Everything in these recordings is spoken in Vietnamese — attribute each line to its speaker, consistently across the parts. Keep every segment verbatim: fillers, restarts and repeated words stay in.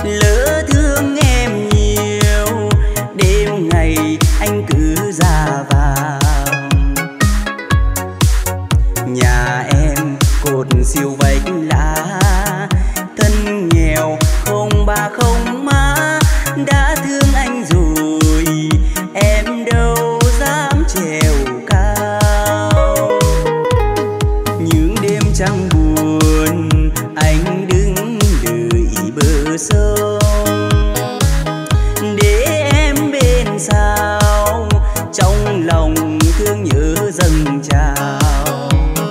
Speaker 1: lỡ thương em nhiều, đêm ngày anh cứ ra vào. Nhà em cột siêu vách lá, thân nghèo không ba không má, đã thương anh rồi em đâu dám trèo cao. Những đêm trăng buồn anh đứng đợi bờ sông, để em bên sao trong lòng thương nhớ dâng trào.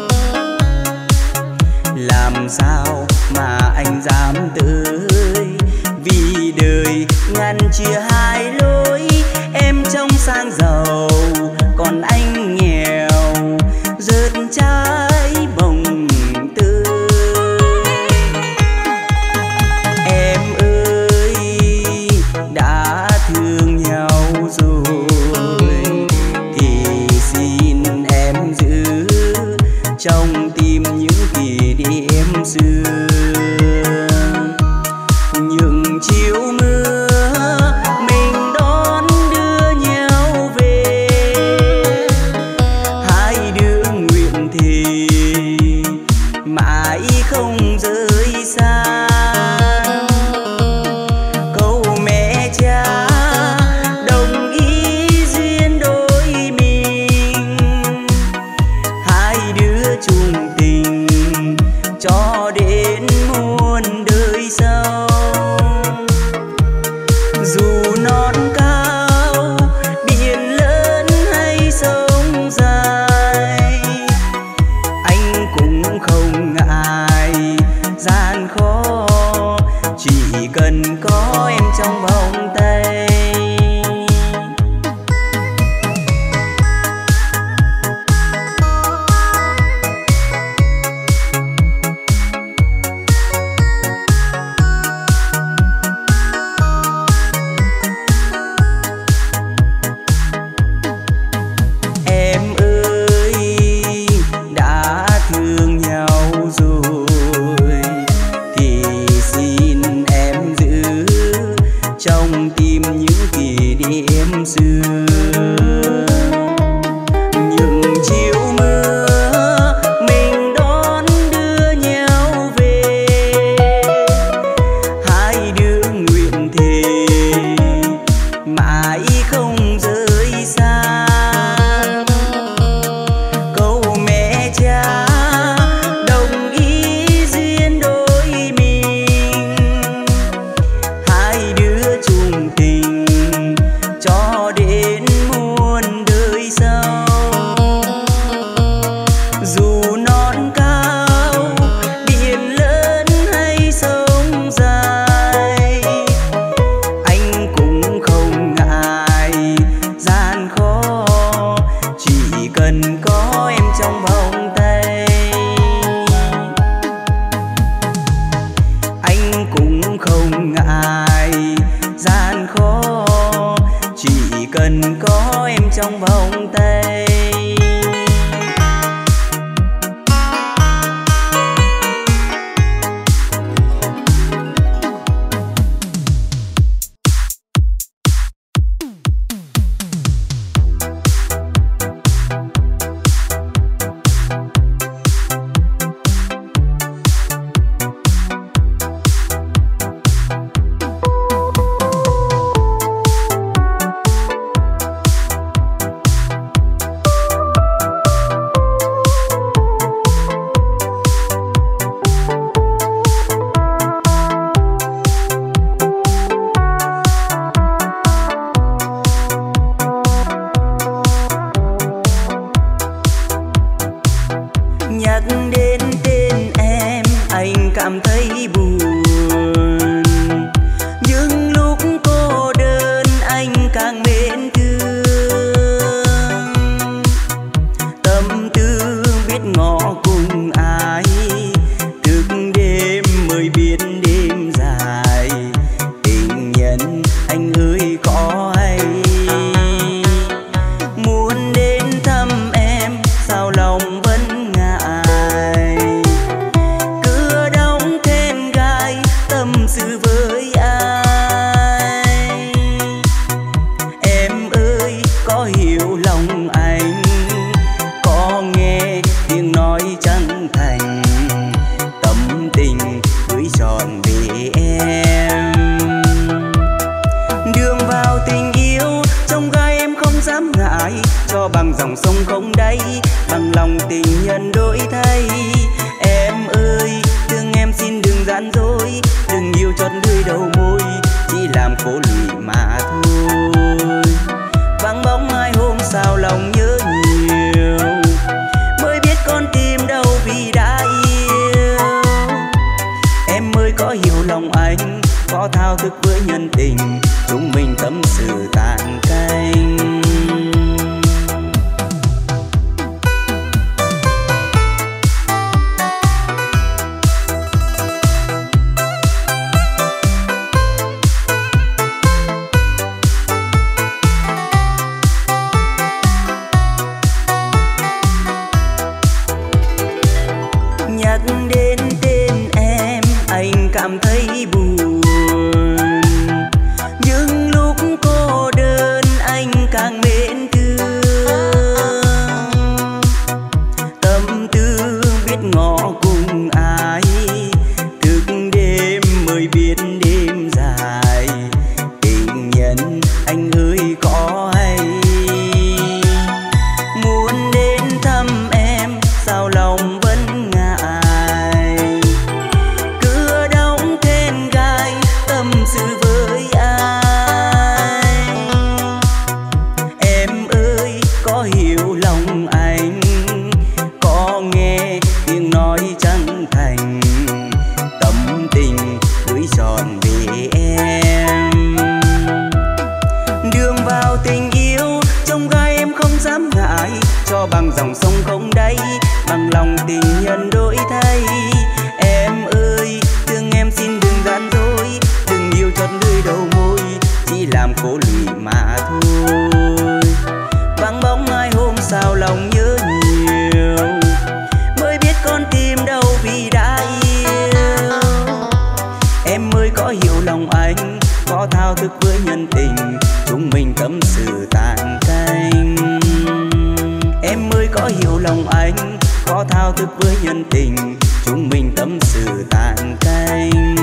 Speaker 1: Làm sao mà anh dám tới, vì đời ngăn chia hai lối. Em trong sang giàu còn anh nghèo, rớt trái bồng tươi. Em ơi đã thương nhau rồi thì xin em giữ trong tim những kỷ niệm xưa. Những chiều mưa mình đón đưa nhau về, hai đứa nguyện thề mãi không rời xa. Câu mẹ cha đồng ý duyên đôi mình, hai đứa chung tình cho đến muôn đời sau. Dù non cao biển lớn hay sông dài, anh cũng không ngại gian khó, chỉ cần có em trong vòng tay. Em ơi đã thương nhau rồi thì xin em giữ trong tim những đầu môi, chỉ làm khổ lụy mà thôi. Vắng bóng hai hôm sao lòng nhớ nhiều, mới biết con tim đâu vì đã yêu. Em mới có hiểu lòng anh, có thao thức với nhân tình, chúng mình tâm sự tàn canh. Nhắc đến tên em anh cảm thấy buồn, nhưng lúc cô đơn anh càng mến thương. Tâm tư biết ngỏ cùng ai, thức đêm mới biết đêm dài. Tình nhân anh ơi có hay, muốn đến thăm em sao lòng vẫn ngại. Cửa đóng then gai tâm sự với ai. Em ơi có hiểu lòng anh, có nghe tiếng nói chân thành, tâm tình gửi trọn về em. Đường vào tình yêu trong gai em không dám ngại, cho bằng dòng sông không đáy, bằng lòng tình nhân đổi thay. Em ơi thương em xin đừng gian dối, đừng yêu chót lưỡi đầu môi, chỉ làm khổ lụy mà thôi. Vắng bóng hai hôm sao lòng nhớ nhiều, mới biết con tim đâu vì đã yêu. Em mới có hiểu lòng anh, có thao thức với nhân tình, chúng mình tâm sự tàn canh. Em mới có hiểu lòng anh, có thao thức với nhân tình, chúng mình tâm sự tàn canh.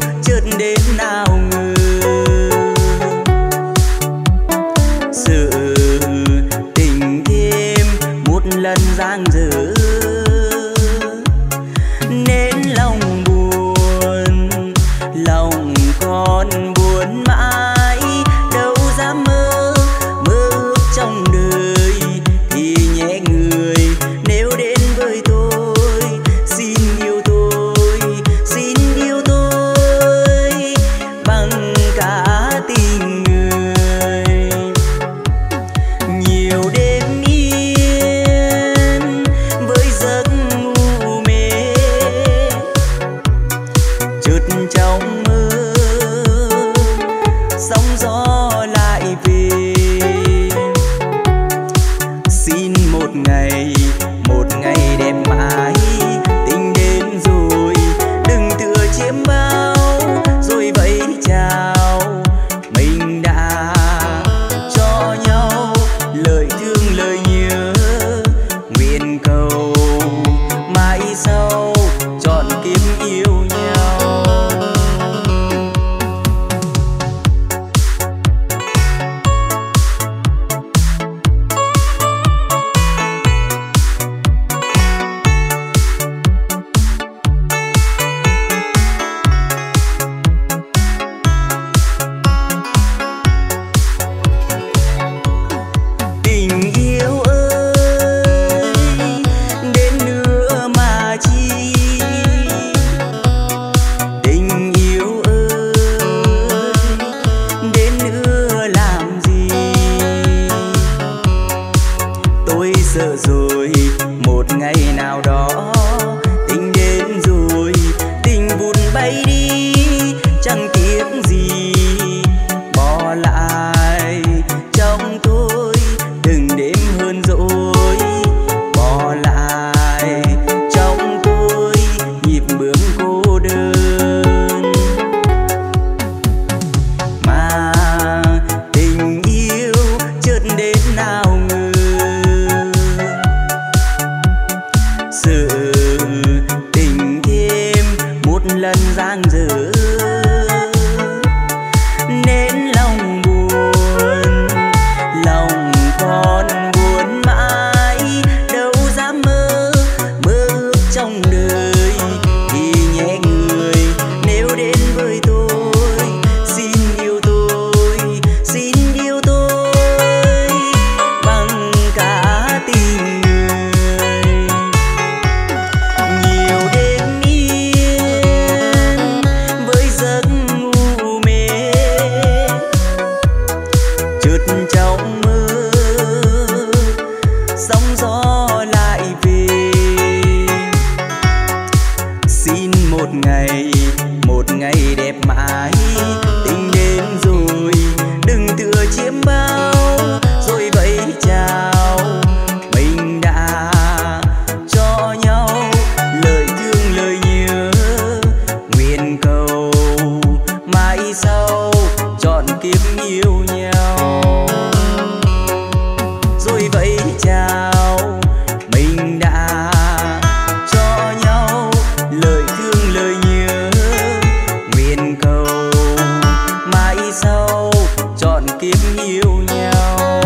Speaker 1: Sự tiếc gì bỏ lại trong tôi từng đêm hơn dỗi, bỏ lại trong tôi nhịp bước cô đơn. Mà tình yêu chợt đến nào ngờ, sự tình thêm một lần giang dở, nên lòng buồn, lòng còn buồn mãi, đâu dám mơ mơ ước trong đời. Thì nhẹ người nếu đến với tôi, xin yêu tôi, xin yêu tôi bằng cả tình người. Nhiều đêm yên với giấc ngủ mê, chợt trong mơ sóng gió lại về. Xin một ngày, một ngày đẹp mãi, tình đến rồi đừng tựa chiếm bao, rồi vẫy chào. Mình đã cho nhau lời thương lời nhớ, nguyện cầu mãi sau trọn kiếp yêu nhau. Rồi vẫy chào, mình đã cho nhau lời thương lời nhớ, nguyện cầu mãi sau trọn kiếp yêu nhau.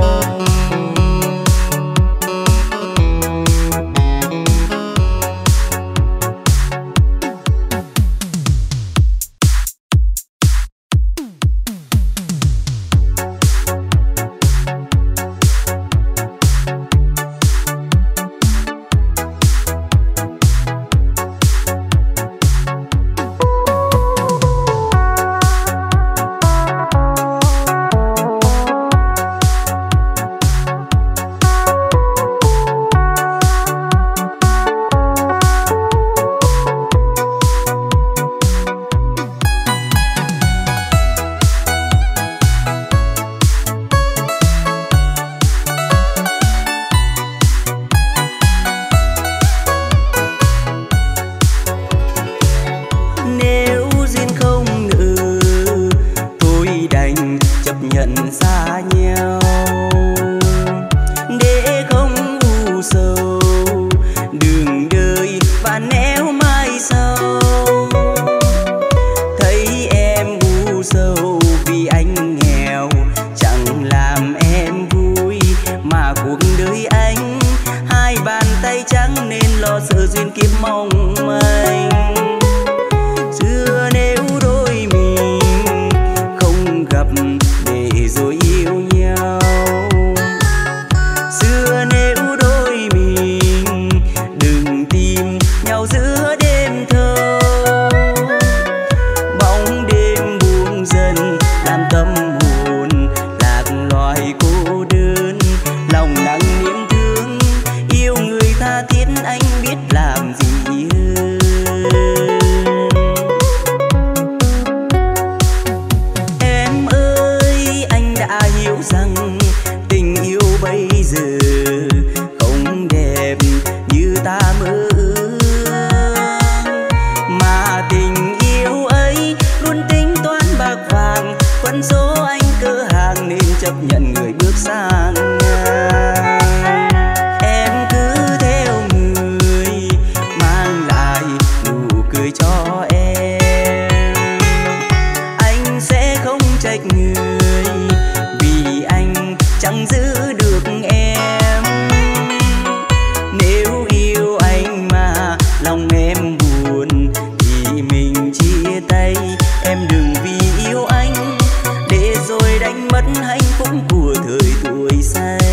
Speaker 1: Nếu duyên không nợ, tôi đành chấp nhận xa nhau, để không u sầu đường đời và néo mai sau. Thấy em u sầu vì anh nghèo, chẳng làm em vui mà cuộc đời anh hai bàn tay trắng, nên lo sợ duyên kiếp mong manh. Xưa nếu đôi mình không gặp để rồi yêu nhau, xưa nếu đôi mình đừng tìm nhau giữa đêm thâu. Bóng đêm buông dần làm tâm hồn lạc loài cô đơn, lòng nặng niềm thương yêu người tha thiết, anh biết làm gì hơn. Em ơi, anh đã hiểu rằng tình yêu bây giờ không đẹp như ta mơ ước, mà tình yêu ấy luôn tính toán bạc vàng, phân số anh cỡ hàng nên chấp nhận người bước sang ngang. Em cứ theo người mang lại nụ cười cho em, anh sẽ không trách người vì anh chẳng giữ được em. Nếu yêu anh mà lòng em buồn thì mình chia tay, em đừng vì yêu anh để rồi đánh mất hạnh phúc của thời tuổi say.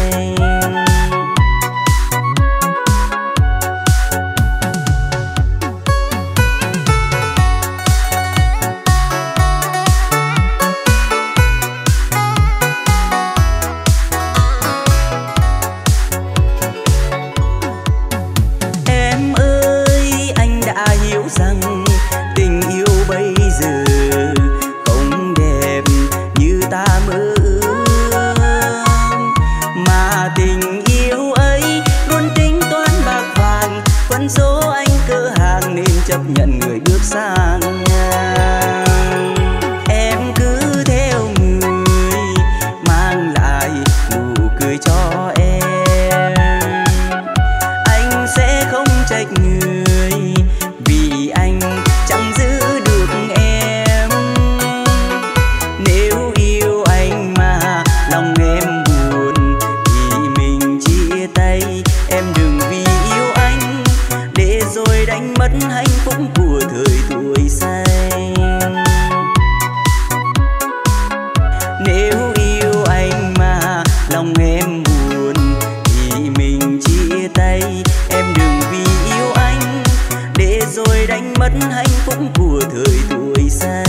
Speaker 1: Nếu yêu anh mà lòng em buồn thì mình chia tay. Em đừng vì yêu anh để rồi đánh mất hạnh phúc của thời tuổi say.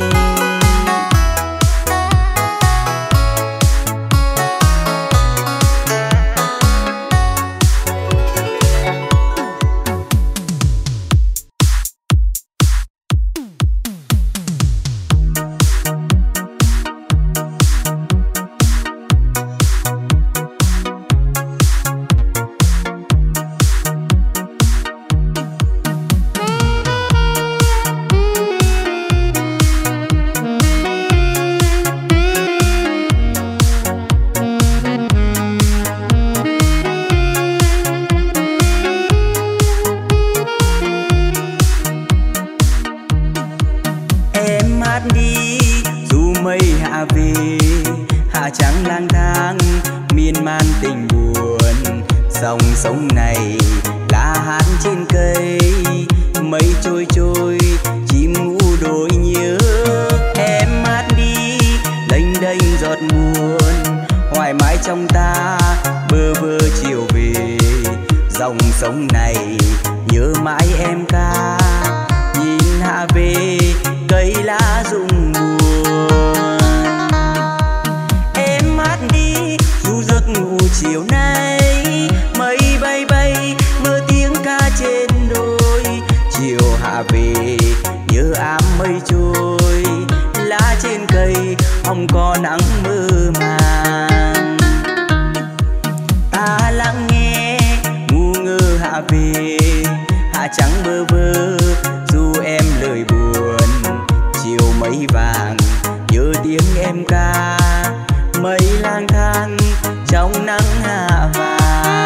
Speaker 1: Sông này lá hát trên cây, mây trôi trôi chim ngủ đôi nhớ. Em hát đi lênh đênh giọt buồn, hoài mãi trong ta bơ vơ chiều về. Dòng sông này nhớ mãi em ca, nhìn hạ về cây lá rụng buồn. Em hát đi dù giấc ngủ chiều nay, mây bay bay mưa tiếng ca trên đồi. Chiều hạ về nhớ ám mây trôi, lá trên cây hồng có nắng mơ màng. Ta lắng nghe ngu ngơ hạ về, hạ trắng bơ vơ dù em lời buồn. Chiều mây vàng nhớ tiếng em ca, mây lang thang trong nắng hạ vàng.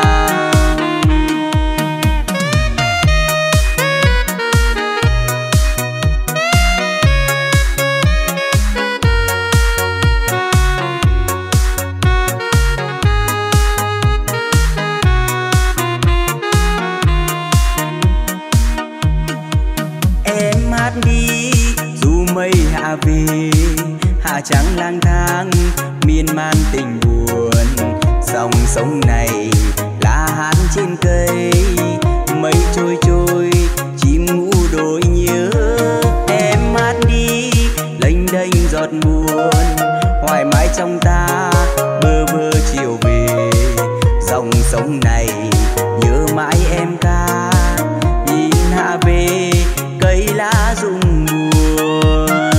Speaker 1: Em hát đi dù mây hạ về, hạ trắng lang thang miên man tình buồn. Dòng sông này lá hát trên cây, mây trôi trôi chim ngủ đôi nhớ. Em hát đi lênh đênh giọt buồn, hoài mãi trong ta bơ vơ chiều về. Dòng sông này nhớ mãi em ca, nhìn hạ về cây lá rụng buồn.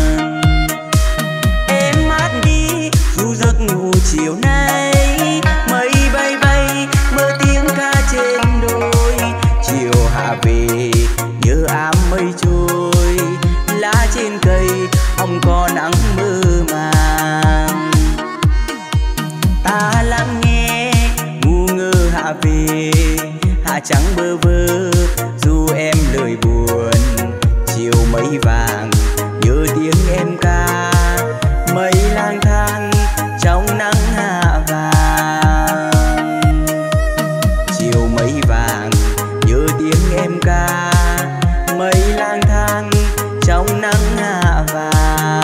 Speaker 1: Em hát đi dù giấc ngủ chiều nay, mây bay bay mơ tiếng ca trên đồi. Chiều hạ về nhớ ám mây trôi, lá trên cây hồng có nắng mơ màng. Ta lắng nghe ngu ngơ hạ về, hạ trắng bơ vơ dù em lời buồn. Chiều mây vàng nhớ tiếng em ca, mây lang thang trong nắng hạ vàng. Chiều mây vàng nhớ tiếng em ca, mây lang thang trong nắng hạ vàng.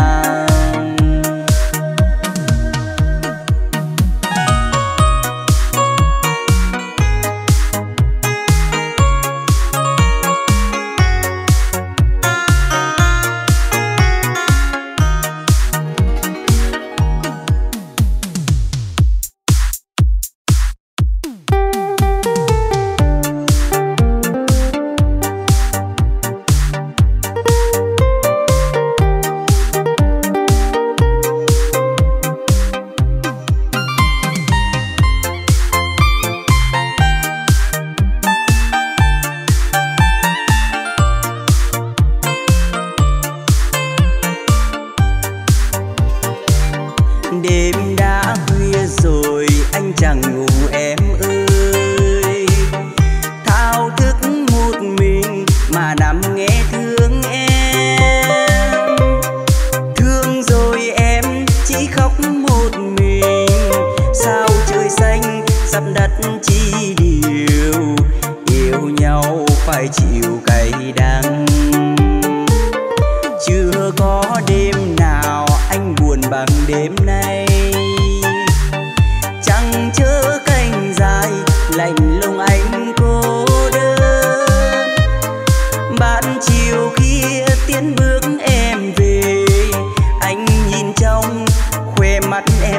Speaker 1: Đêm đã khuya rồi anh chẳng ngủ em ơi, thao thức một mình mà nằm nghe thương em. Thương rồi em chỉ khóc một mình, sao trời xanh sắp đặt chi điều. Yêu nhau phải chịu cay đắng, chưa có đêm nào anh buồn bằng đêm nay.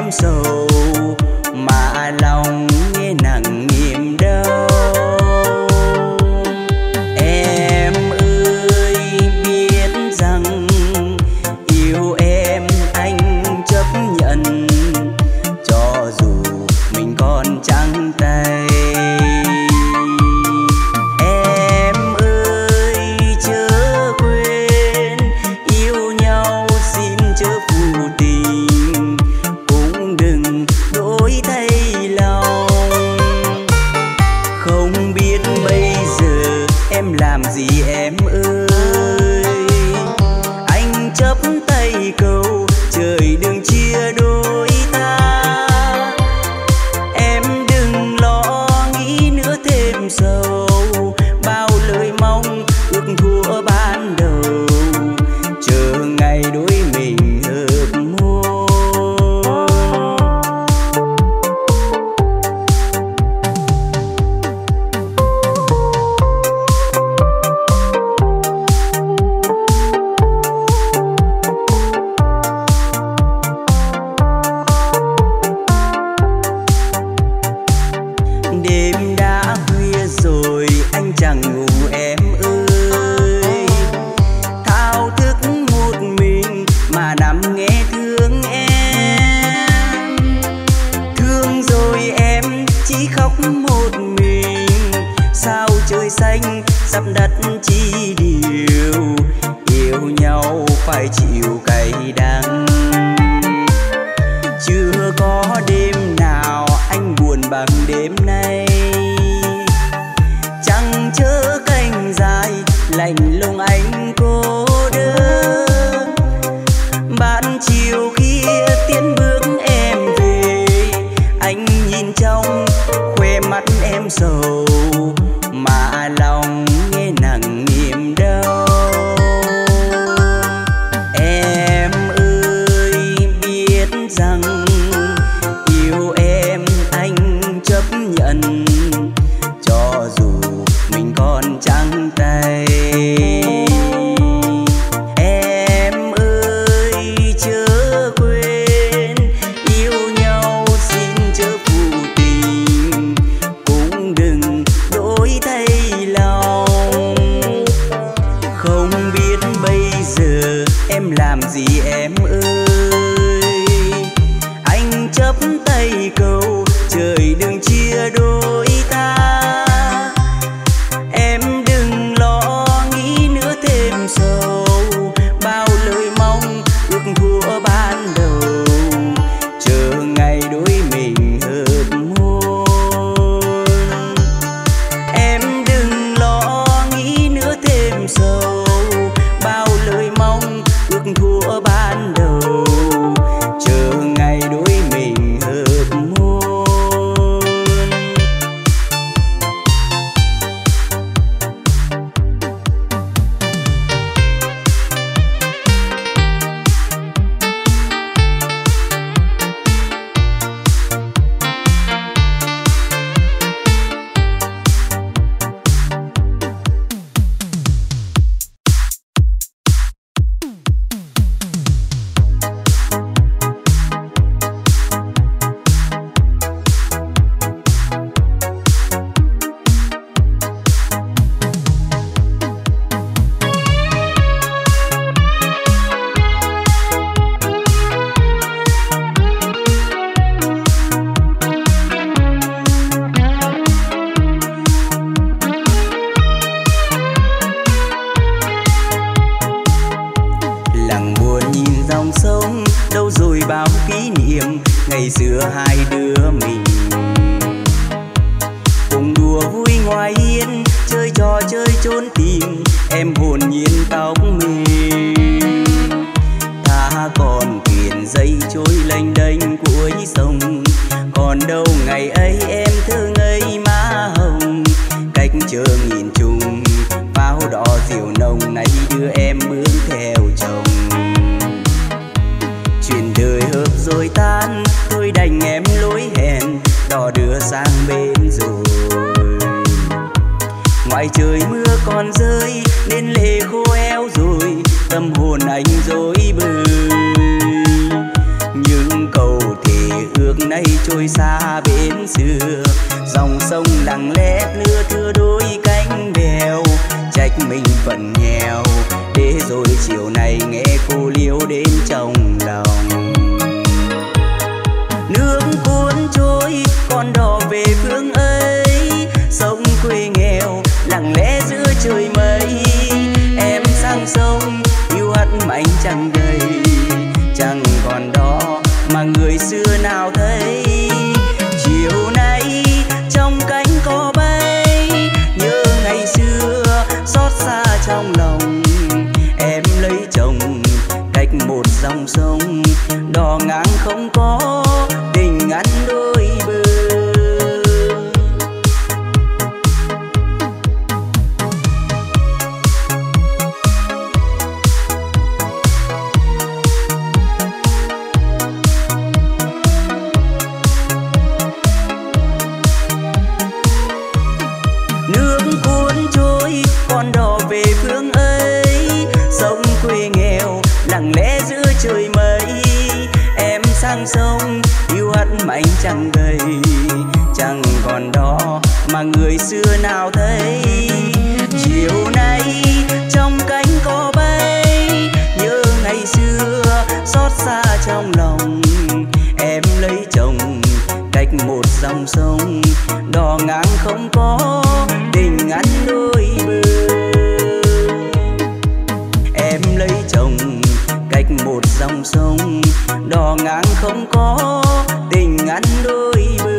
Speaker 1: em sầu mà lòng nghe nặng niềm đau. Em ơi biết rằng yêu em anh chấp nhận, cho dù mình còn trắng tay. Em ơi chớ quên yêu nhau xin chớ phụ tình, cũng đừng đổi thay lòng. Không biết bây giờ em làm gì em ơi, anh chấp tay cầu trời đừng chia đôi ta. Em đừng lo nghĩ nữa thêm sầu, bao lời mong ước thua ban đầu, chờ ngày đôi mình hợp môi. Đêm đã khuya rồi anh chẳng ngủ em ơi, thao thức một mình mà nằm nghe thương em. Thương rồi em chỉ khóc một mình, sao trời xanh sắp đặt chi điều, yêu nhau phải chịu cay đắng. Chưa có đêm nào anh buồn bằng đêm nay, chẳng chớ cành dài lạnh lùng anh cô đơn. Bạn chiều kia tiến bước em về, anh nhìn trong khoe mắt em sầu mà lòng nghe nặng niềm đau. Em ơi biết rằng yêu em anh chấp nhận, cho dù mình còn trắng tay. Em ơi chớ quên yêu nhau xin chớ phụ tình, cũng đừng đổi thay lòng. Không biết bây giờ em làm gì em ơi, anh chấp tay cầu trời đừng chia đôi ta. Em đừng lo nghĩ nữa thêm sầu, bao lời mong ước thua ban đầu, chờ ngày đôi mình hợp môi. Em đừng lo nghĩ nữa thêm sầu, bao lời mong ước thua ban đầu, chờ ngày đôi mình hợp môi. Lặng buồn nhìn dòng sông, đâu rồi bao kỷ niệm ngày xưa hai đứa mình cùng đùa vui ngoài hiên, chơi trò chơi trốn tìm em hồn nhiên tóc mình. Ta còn thuyền dây trôi lênh đênh cuối sông, còn đâu ngày ấy em thơ ngây má hồng. Cách chờ nghìn trùng pháo đỏ diều nồng, nay đưa em bước theo chồng. Chuyện đời hợp rồi tan, thôi đành em lối hẹn, đò đưa sang bên rồi. Ngoài trời mưa còn rơi nên lệ khô eo rồi, tâm hồn anh dối bời. Những câu thề trôi xa bên xưa. Dòng sông lặng lẽ lưa thưa đôi cánh bèo, trách mình phận nghèo để rồi chiều này nghe cô liêu đến trong lòng. Nước cuốn trôi con đò về phương ấy, sông quê nghèo lặng lẽ giữa trời mây. Em sang sông yêu hắt mạnh chẳng đầy, chẳng còn đó mà người xưa nào thấy. Chiều nay trong cánh cò bay, nhớ ngày xưa xót xa trong lòng. Em lấy chồng cách một dòng sông, đò ngang không có tình ngăn đôi bờ. Nước cuốn trôi con đò về phương ấy, sông quê nghèo lặng lẽ giữa trời mây. Em sang sông yêu hắt mạnh chẳng đầy, chẳng còn đó mà người xưa nào thấy. Chiều nay trong cánh cò bay, nhớ ngày xưa xót xa trong lòng. Em lấy chồng cách một dòng sông, đò ngang không có tình ngăn đôi bờ. Em lấy chồng cách một dòng sông, đò ngang không có tình ngăn đôi bờ.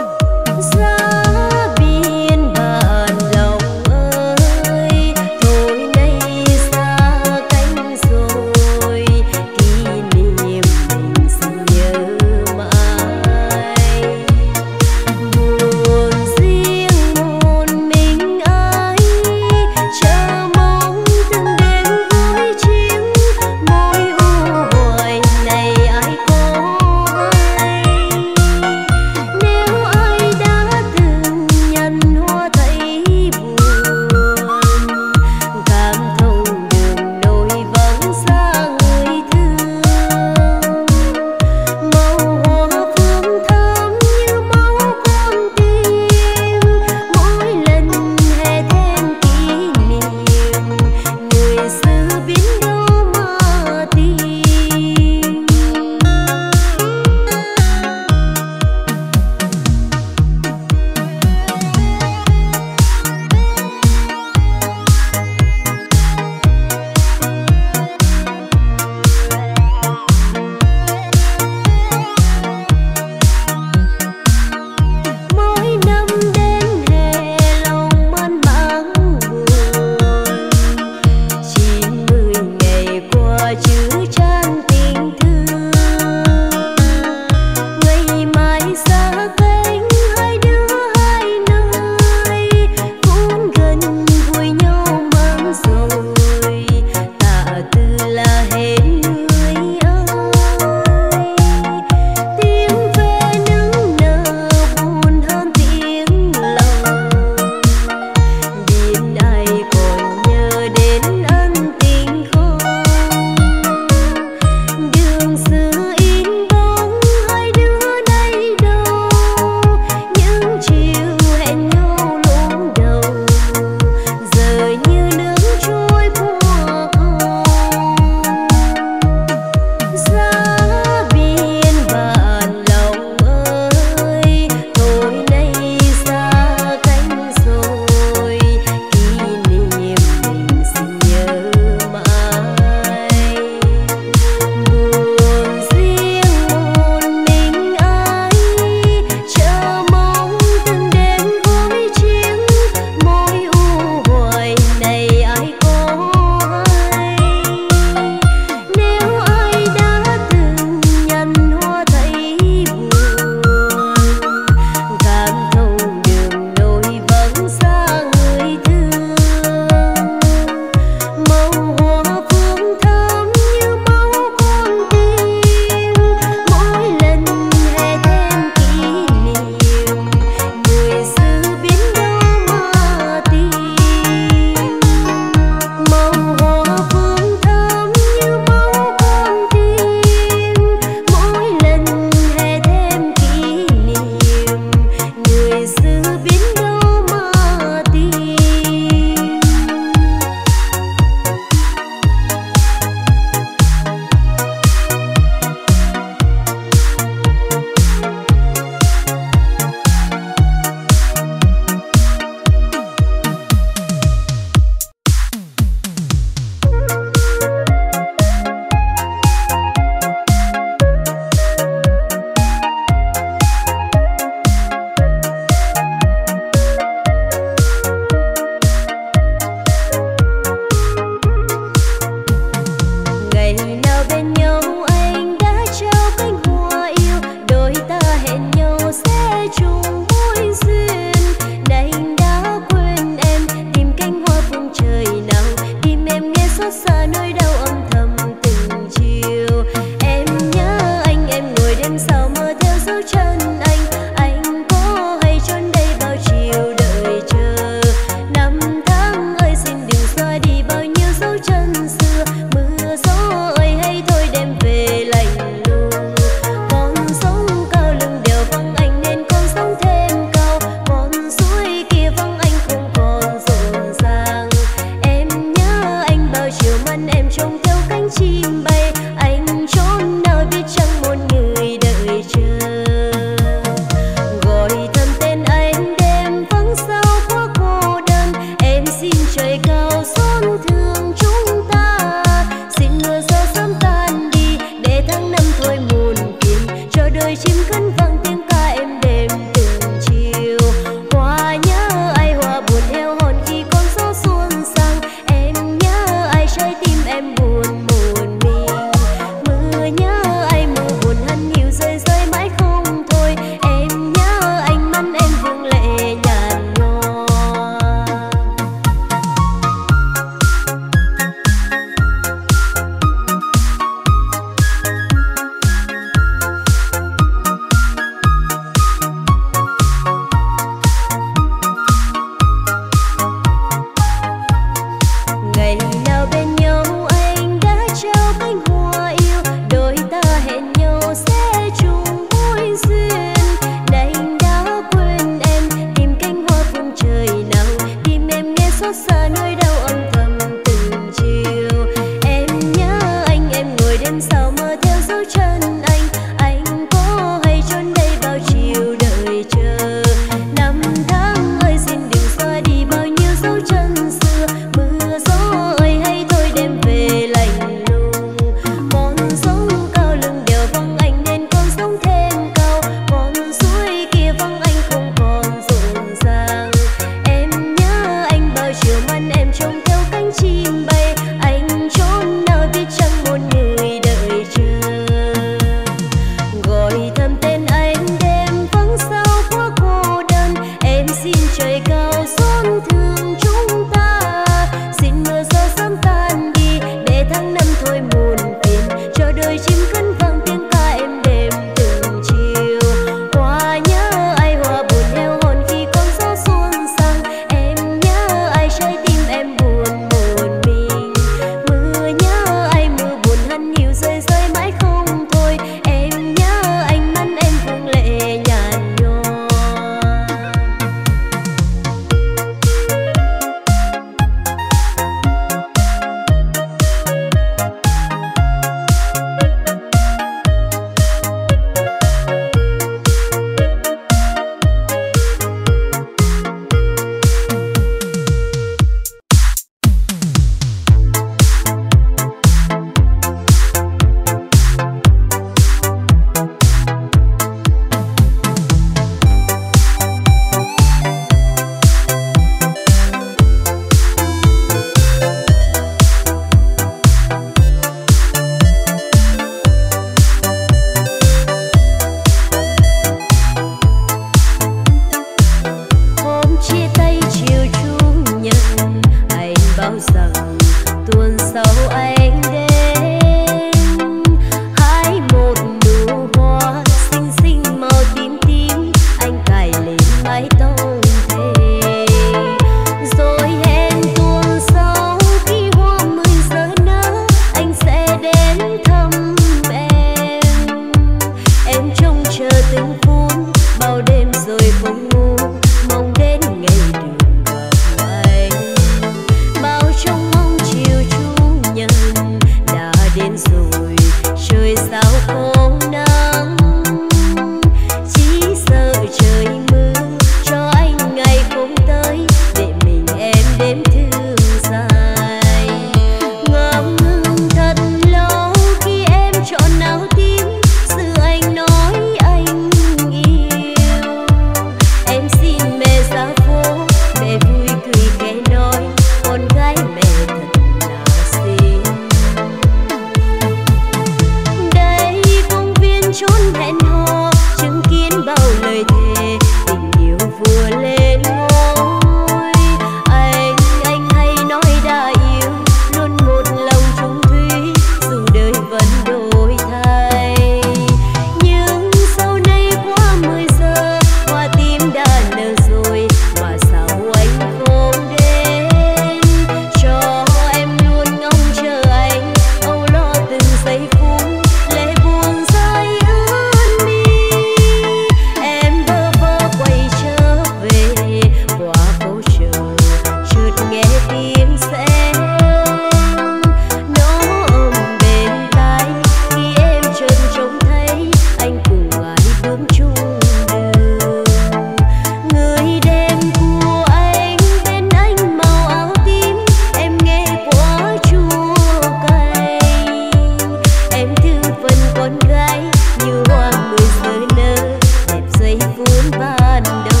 Speaker 2: ban đầu.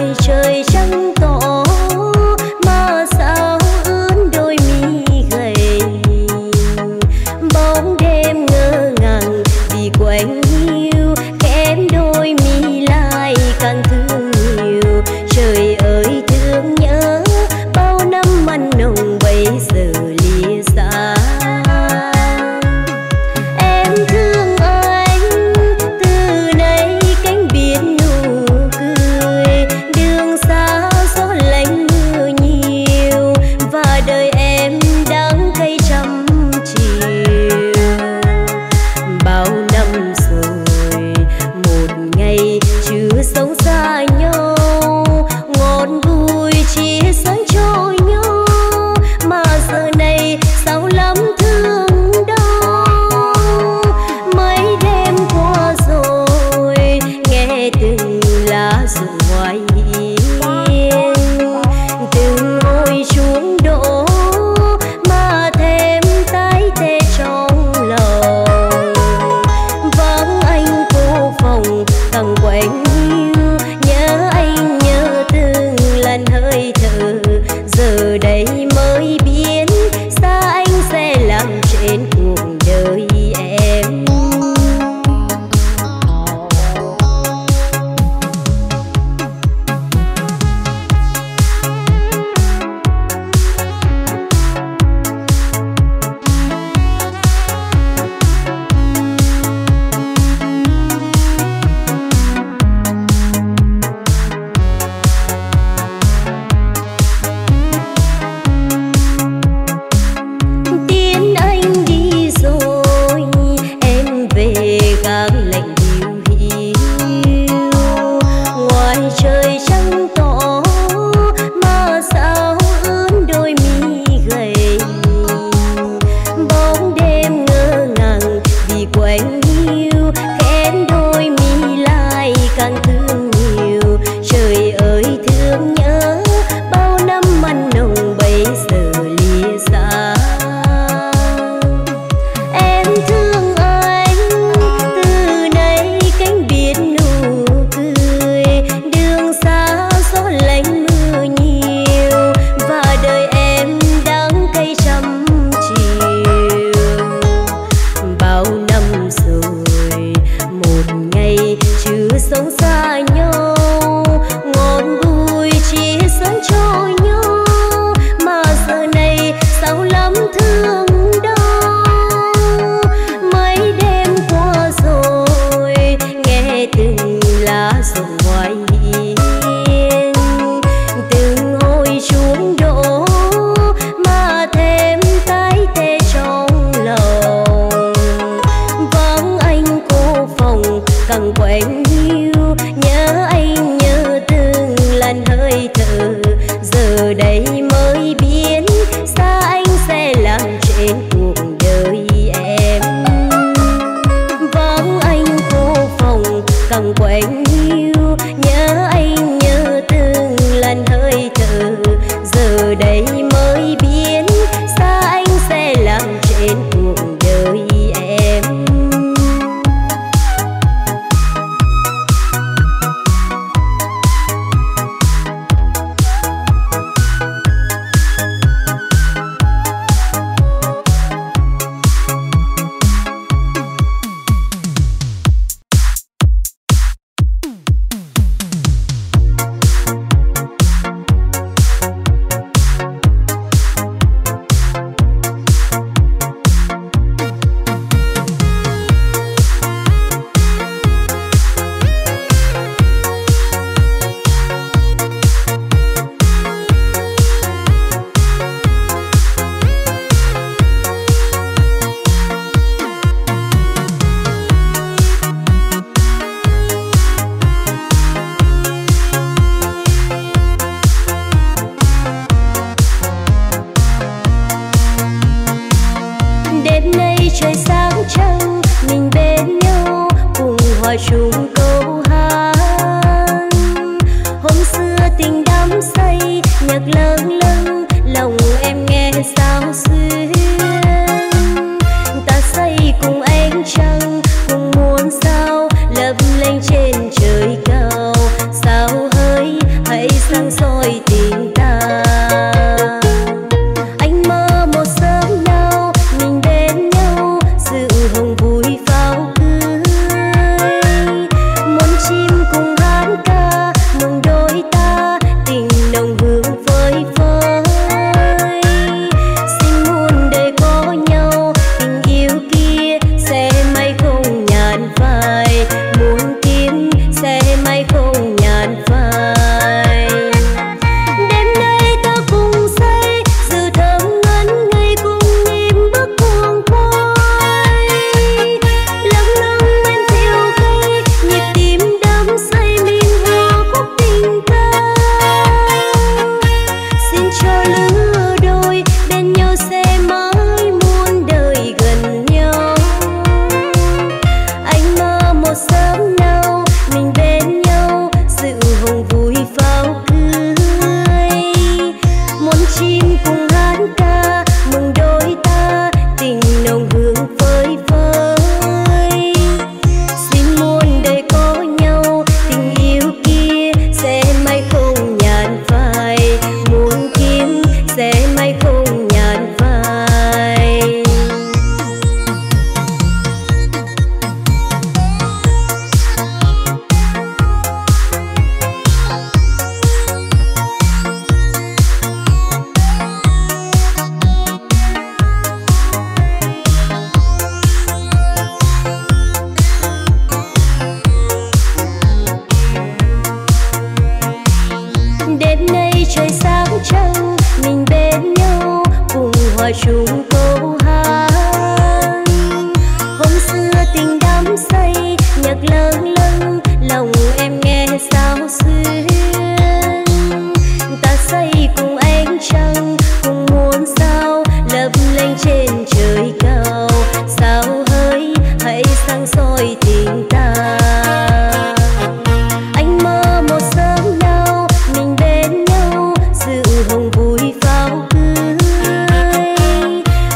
Speaker 2: trời trắng tỏ mà sao ướn đôi mi gầy, bóng đêm ngơ ngàng vì quạnh hiu khém đôi mi lại càng thương nhiều. Trời ơi thương nhớ bao năm mặn nồng bây giờ lìa xa. Em thương anh từ nay cánh biển nụ cười, đường xa gió lạnh mưa nhiều và đời em đắng cay trăm chiều. Bao năm rồi một ngày chưa sống xa nhau, ngọt vui chia sáng cho nhau mà giờ này sao lắm thương đau. Mấy đêm qua rồi nghe từng lá rụng ngoài hiên, từng hồi chuông đổ mà thêm tái tê trong lòng. Vắng anh cô phòng càng quạnh hiu, nhớ anh nhớ từng lần hơi thở. Giờ đây mới biết xa anh sẽ làm trên cuộc đời em. Tiến anh đi rồi em về gác lạnh hiu hiu, ngoài trời trắng tỏ mà sao ướn đôi mi gầy, bóng đêm ngơ ngàng vì quạnh hiu khém đôi mi lại càng thương nhiều. Trời ơi thương nhớ bao năm mặn nồng bây giờ lìa xa. Em thương anh từ nay cánh biển nụ cười, đường xa gió lạnh mưa nhiều và đời em đắng cay trăm chiều. Bao năm rồi một ngày chưa sống xa nhau, ngọt vui chia sáng cho nhau mà giờ này sao lắm thương đau. Mấy đêm qua rồi nghe từng lá rụng ngoài hiên, từng hồi chuông đổ mà thêm tái tê trong lòng. Vắng anh cô phòng càng quạnh hiu, nhớ anh nhớ từng lần hơi thở. Giờ đây mới biết xa anh sẽ làm trên cuộc đời em. Vắng anh cô phòng càng quạnh hiu, nhớ anh nhớ từng lần hơi thở. Giờ đây mới biết xa anh sẽ làm trên cuộc đời em. Đêm nay trời sáng trăng mình bên nhau cùng hòa chung câu hát. Hôm xưa tình đắm say nhạc lâng lâng lòng em nghe sao xuyên. Ta say cùng ánh trăng cùng muôn sao lấp lánh trên trời cao. Sao hỡi hãy sang soi tình ta. Anh mơ một sớm nào mình bên nhau, sự hồng vui pháo cưới. Muốn chim cùng hát ca mừng đôi ta, tình nồng hương phơi phới. Xin muôn đời có nhau, tình yêu kia sẽ mãi không nhàn phai. Muốn kiếm sẽ mãi không nhàn phai. Đêm nay ta cùng say, dự thơm ngắn ngây cùng nhịp bước cuồng quay. Lâng lâng bên thiêu cây, nhịp tim đắm say mình hòa khúc tình ca. Xin cho lứa đôi bên nhau sẽ mãi muôn đời gần nhau. Anh mơ một sớm nào mình bên nhau, sự hồng vui pháo cưới. Muốn chim cùng hát ca mừng đôi ta, tình nồng hương phơi phới. Xin muôn đời có nhau, tình yêu kia sẽ mãi không nhàn phai. Muốn kiếm sẽ mãi không nhàn phai. Đêm nay trời sáng trăng mình bên nhau, cùng hòa chung câu hát. Hôm xưa tình đắm say nhạc lâng lâng, lòng em nghe sao xuyên. Ta say cùng ánh trăng cùng muôn sao lấp lánh trên trời cao. Sao hỡi hãy sáng soi tình ta. Anh mơ một sớm nào mình bên nhau, sự hồng vui pháo cưới.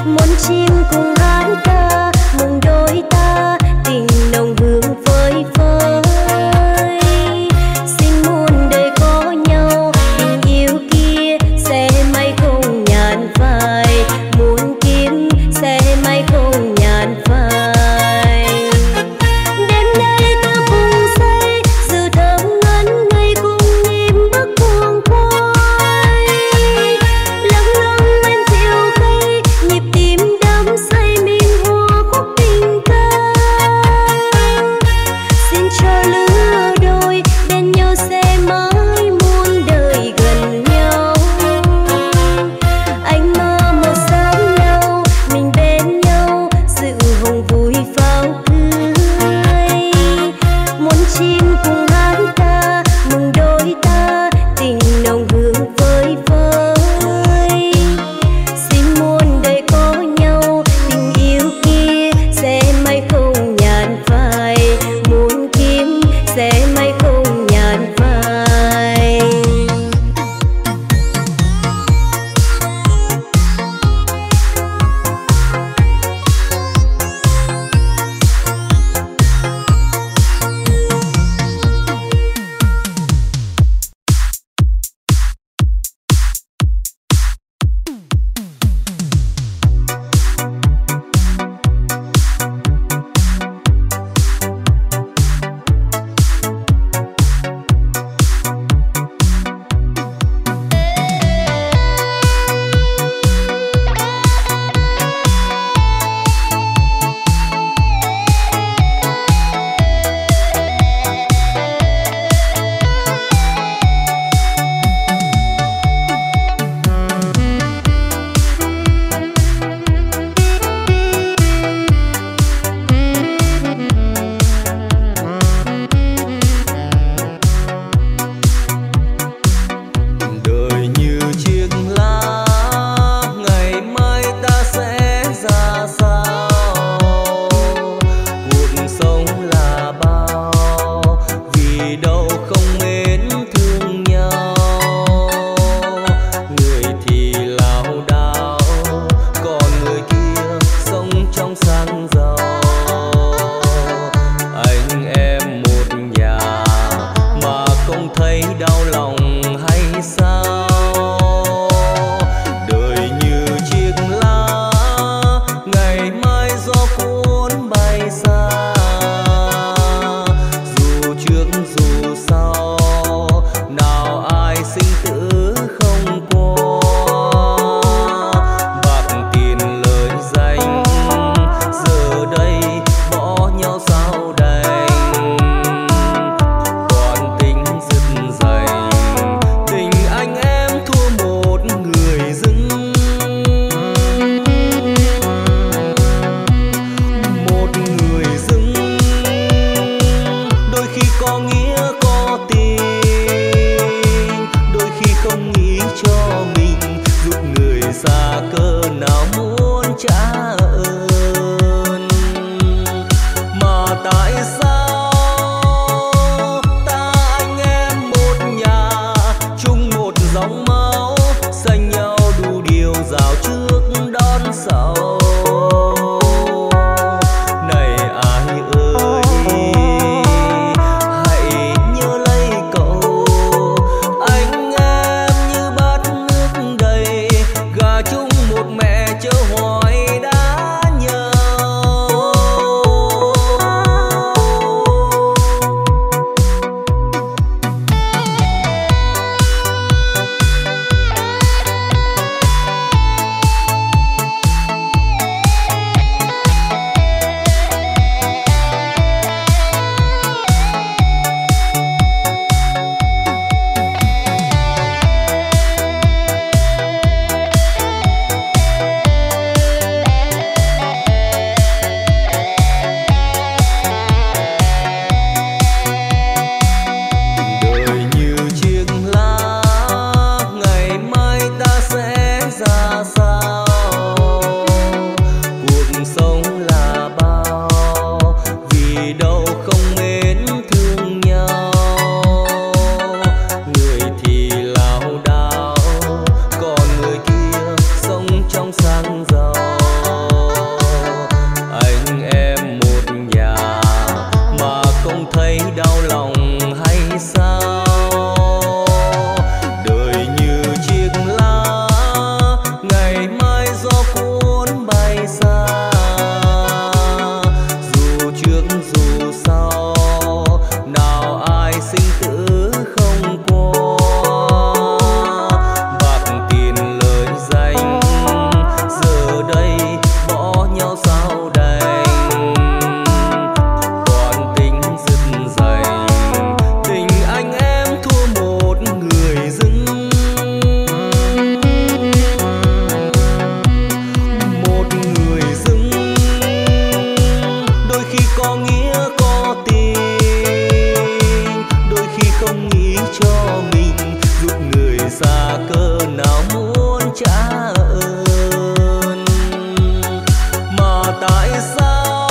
Speaker 1: xa cơ nào muốn trả ơn. Mà tại sao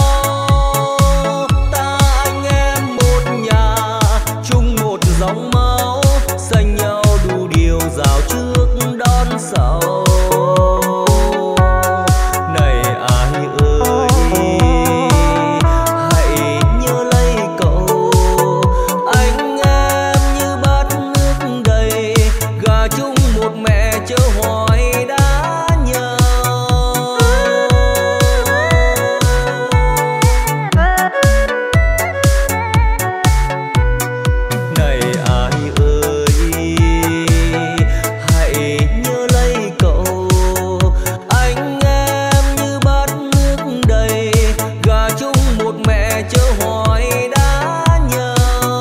Speaker 1: ta anh em một nhà, chung một dòng máu, xanh nhau đủ điều rào trước đón sau. Này ai ơi, hãy nhớ lấy cậu, anh em như bát nước đầy, gà chung một mẹ chớ hoài đã nhờ. Này ai ơi, hãy nhớ lấy cậu, anh em như bát nước đầy, gà chung một mẹ chớ hoài đã nhờ.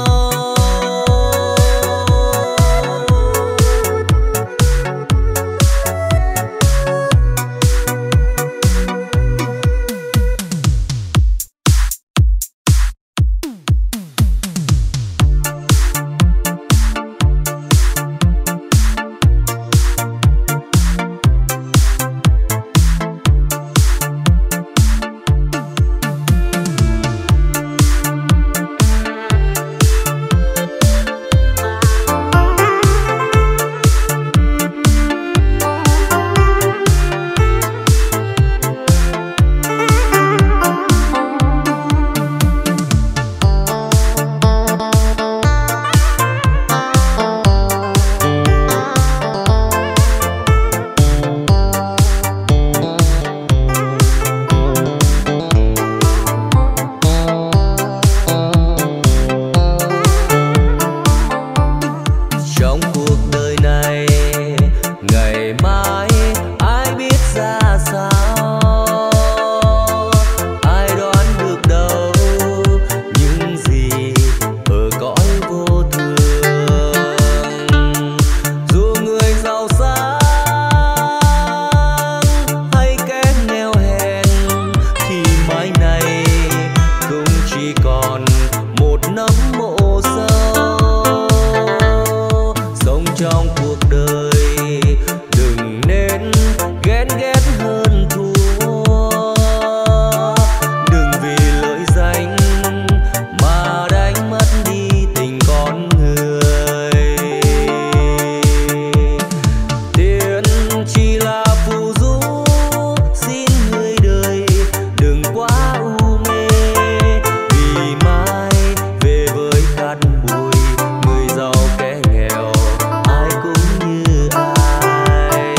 Speaker 1: Trong cuộc đời này, ngày mai ai biết ra sao, ai đoán được đâu những gì ở cõi vô thường. Dù người giàu sang hay kẻ nghèo hèn, thì mai này cũng chỉ còn một nấm mộ sâu. Sống trong cuộc đời đừng nên ghen ghét hơn thua, đừng vì lợi danh mà đánh mất đi tình con người. Tiền chỉ là phù du, xin người đời đừng quá u mê, vì mai về với cát bụi, người giàu kẻ nghèo ai cũng như ai.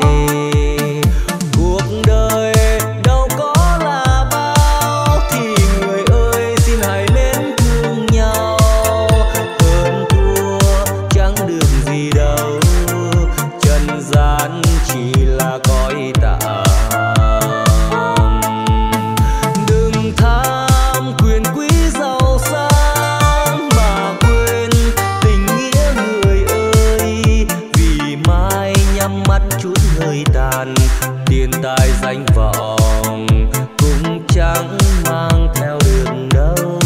Speaker 1: Cuộc đời đâu có là bao, thì người ơi xin hãy mến thương nhau. Hơn thua chẳng được gì đâu, trần gian chỉ là cõi tạm. Đừng tham quyền quý giàu sang mà quên tình nghĩa người ơi, vì mai nhắm mắt chút hơi tàn, tiền tài danh vọng cũng chẳng mang theo được đâu.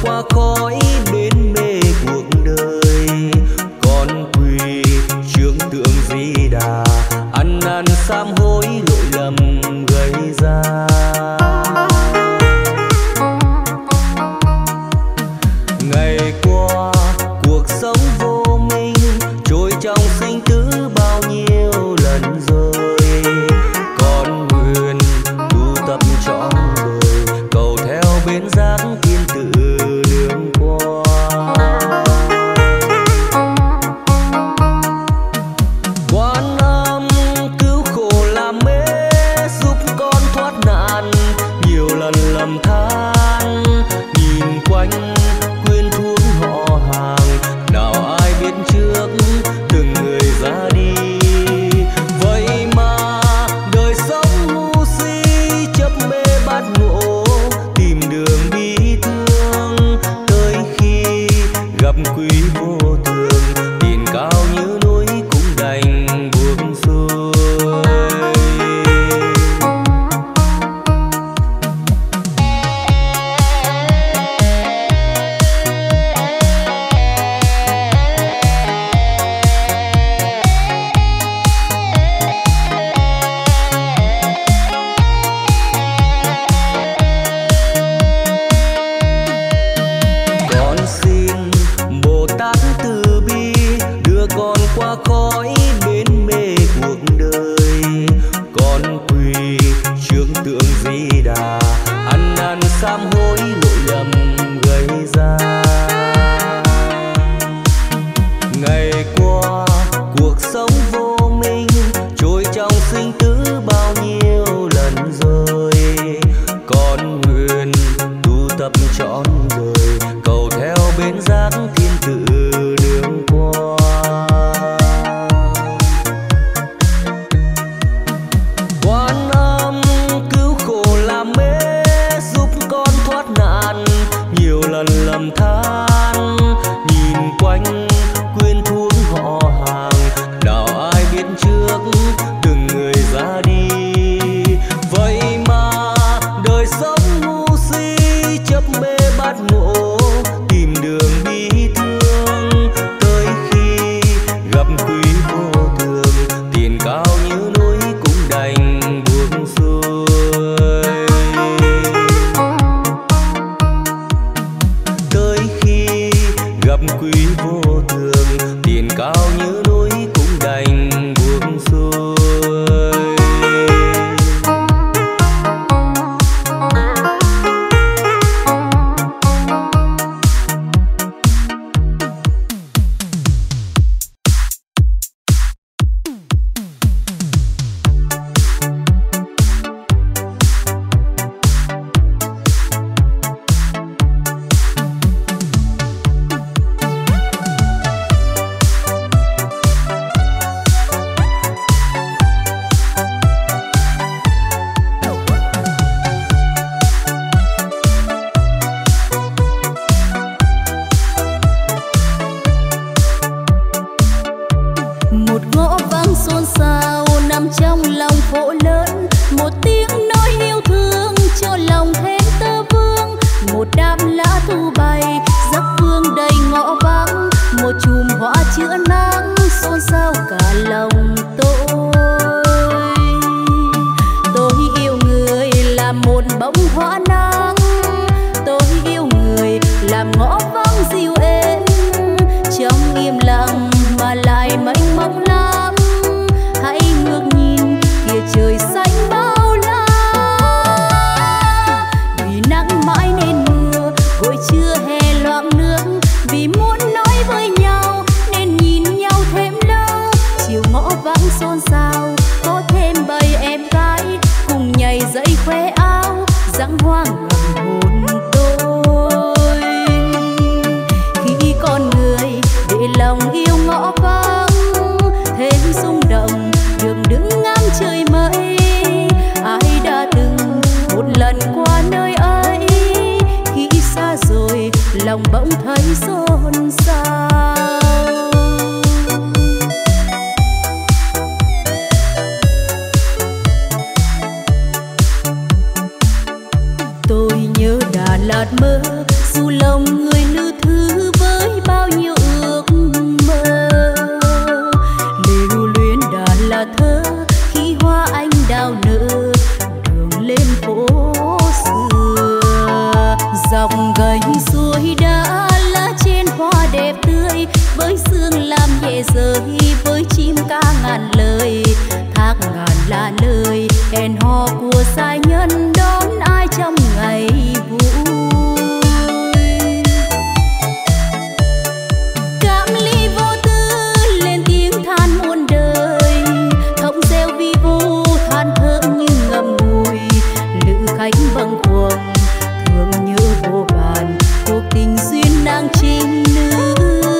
Speaker 1: qua khói bên mê cuộc đời, con quỳ trước tượng Di Đà, ăn năn sám hối lỗi lầm gây ra. Ngày qua cuộc sống vô minh, trôi trong sinh tử bao nhiêu lần rồi, con nguyện tu tập trọn đời, cầu theo bến giác thiên tự đường qua. Quan Âm cứu khổ làm mê, giúp con thoát nạn nhiều lần lầm than, nhìn quanh quyến thuốc họ hàng, nào ai biết trước từng người ra đi. Vậy mà đời sống ngu si, chấp mê bát ngộ, tìm đường bi thương, tới khi gặp quý vô thường, tiền cao như núi cũng đành buông xuôi. Con xin Bồ Tát từ bi đưa con qua khói bên mê cuộc đời, con quỳ trước tượng Di Đà, ăn năn sám hối lỗi lầm gây ra. Ngày qua cuộc sống vô minh, trôi trong sinh tử bao nhiêu lần rồi, con nguyện tu tập trọn đời, cầu theo bến giác thiên tự đường qua. Quan Âm cứu khổ làm mê, giúp con thoát nạn nhiều lần lầm than, nhìn quanh quyến thuốc họ hàng, nào ai biết trước từng người ra đi. Vậy mà đời sống ngu si, chấp mê bát ngộ, tìm đường bi thương, tới khi gặp quý vô thường, tiền cao như núi cũng đành buông xuôi. Tới khi gặp quý vô thường, tiền cao như núi cũng đành buông xuôi.
Speaker 2: Một ngõ vắng xôn xao nằm trong lòng phố lớn, một tiếng nói yêu thương cho lòng thêm tơ vương, một đám lá thu bay dấp phương đầy ngõ vắng, một chùm hoa chữa nắng xôn xao cả lòng tôi. Tôi yêu người làm một bông hoa nắng, tôi yêu người làm ngõ vắng dịu êm, trong im lặng mà lại mênh mông lắm. Hãy ngước nhìn kia trời xanh bao la, vì nắng mãi nên mưa, buổi trưa hè loạng nước, vì muốn nói với nhau nên nhìn nhau thêm lâu. Chiều ngõ vắng xôn xao có thêm bầy em gái cùng nhảy dậy khoe áo, dáng hoa ngầm hồn tôi. Khi con người để lòng yêu ngõ vắng thêm rung động, đường đứng ngắm trời mây. Ai đã từng một lần qua nơi ấy, khi xa rồi lòng bỗng thấy xôn xao. Tôi nhớ Đà Lạt mơ dù lòng người lư thứ với bao nhiêu ước mơ. Lưu luyến đã là thơ khi hoa anh đào nở đường lên phố xưa. Dọc gành suối đã lá trên hoa đẹp tươi, với sương làm nhẹ rơi, với chim ca ngàn lời, thác ngàn là lời hẹn hò của giai nhân đón ai trong ngày vui. Cảm ly vô tư lên tiếng than muôn đời, thông reo vi vu than thở như ngậm ngùi. Lữ khách bâng khuâng thương nhớ vô vàn, cuộc tình duyên nàng trinh nữ.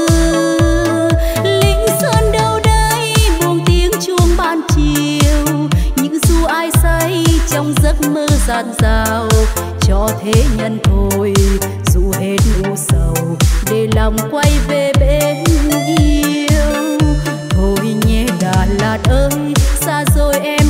Speaker 2: Lính sơn đâu đây buông tiếng chuông ban chiều, những du ai say trong giấc mơ dạt dào. Cho thế nhân thôi dù hết u sầu, để lòng quay về bên yêu. Thôi nhé Đà Lạt ơi, xa rồi em